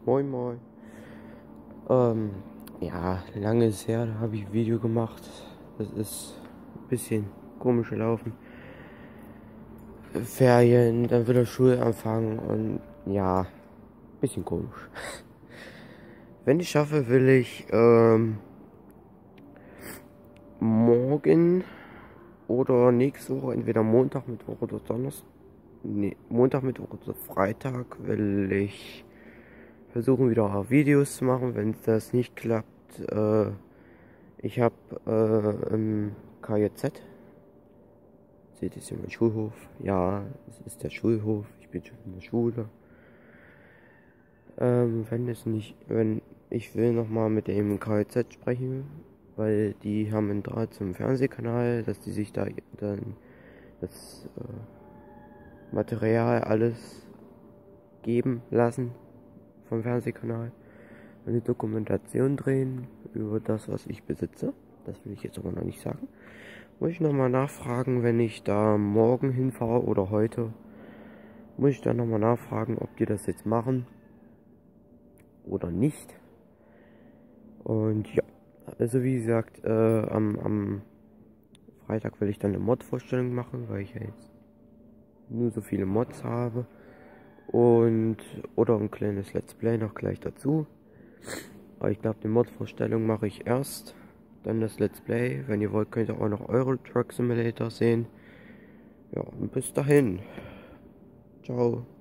Moin Moin. Ähm, ja, lange ist her, da habe ich ein Video gemacht. Das ist ein bisschen komisch gelaufen. Ferien, dann wieder Schulanfang und ja, ein bisschen komisch. Wenn ich schaffe, will ich morgen oder nächste Woche, entweder Montag, Mittwoch oder Donnerstag, nee, Montag, Mittwoch oder Freitag, will ich versuchen wieder Videos zu machen. Wenn das nicht klappt, ich habe im KJZ, seht ihr hier mein Schulhof? Ja, es ist der Schulhof, ich bin schon in der Schule. Wenn ich will nochmal mit dem KJZ sprechen, weil die haben einen Draht zum Fernsehkanal, dass die sich da dann das Material alles geben lassen vom Fernsehkanal. Eine Dokumentation drehen über das, was ich besitze. Das will ich jetzt aber noch nicht sagen. Muss ich nochmal nachfragen, wenn ich da morgen hinfahre oder heute. Muss ich dann nochmal nachfragen, ob die das jetzt machen oder nicht. Und ja, also wie gesagt, am Freitag will ich dann eine Mod-Vorstellung machen, weil ich ja jetzt nur so viele Mods habe. Oder ein kleines Let's Play noch gleich dazu. Aber ich glaube, die Mod-Vorstellung mache ich erst. Dann das Let's Play. Wenn ihr wollt, könnt ihr auch noch Euro Truck Simulator sehen. Ja, und bis dahin. Ciao.